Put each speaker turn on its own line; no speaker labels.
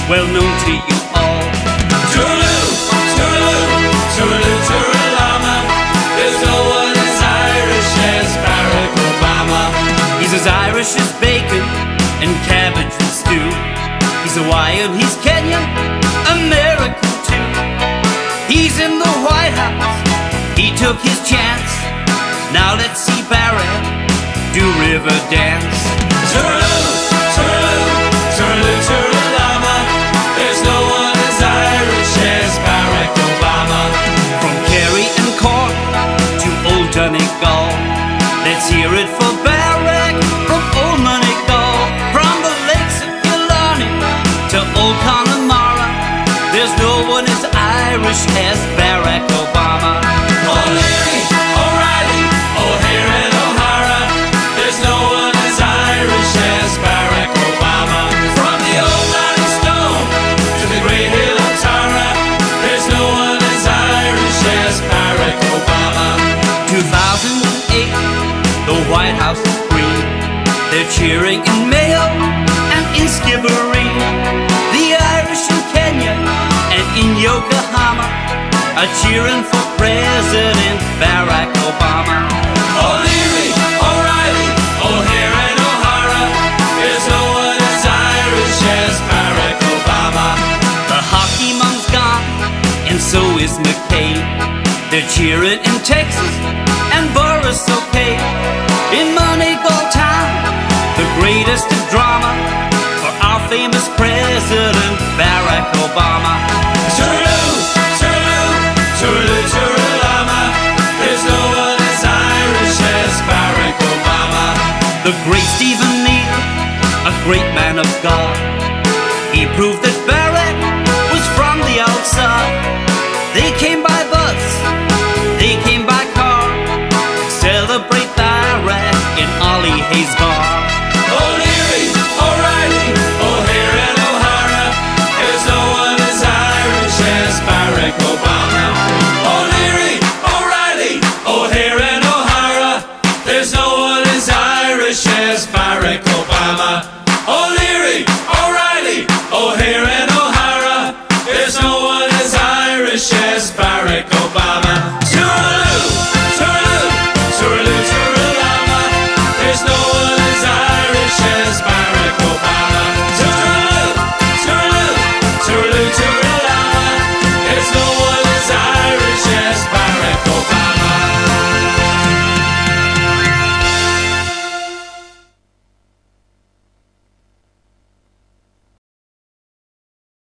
well known to you all.
Tooraloo, tooraloo, tooraloo, tooralama. There's no one as Irish as Barack Obama.
He's as Irish as bacon and cabbage and stew. He's Hawaiian, he's Kenyan, American too. He's in the White House, he took his chance. Now let's see Barack do river dance.
Tooraloo, tooraloo, tooraloo, tooralama. There's no one as Irish as Barack Obama.
From Kerry and Cork to Old Donegal, let's hear it for Barack from Old Donegal. From the lakes of Killarney to Old Connemara, there's no one as Irish as Barack Obama.
O'Leary, O'Reilly, O'Hare and O'Hara. There's no one as Irish as Barack Obama. From the old Rolling Stone to the great hill of Tara, there's no one as Irish as Barack Obama.
2008, the White House is green. They're cheering in Mayo and in Skibbereen. The Irish in Kenya and in Yokohama are cheering for President Barack Obama.
O'Leary, O'Reilly, O'Hare and O'Hara. There's no one as Irish as Barack Obama.
The hockey mom's gone, and so is McCain. They're cheering in Texas and Boris okay. In Monaco town, the greatest of drama for our famous President Barack Obama.
Tooraloo, tooraloo, tooraloo, tooralama. There's no one as Irish as Barack Obama.
The great Stephen Neal, a great man of God, he proved that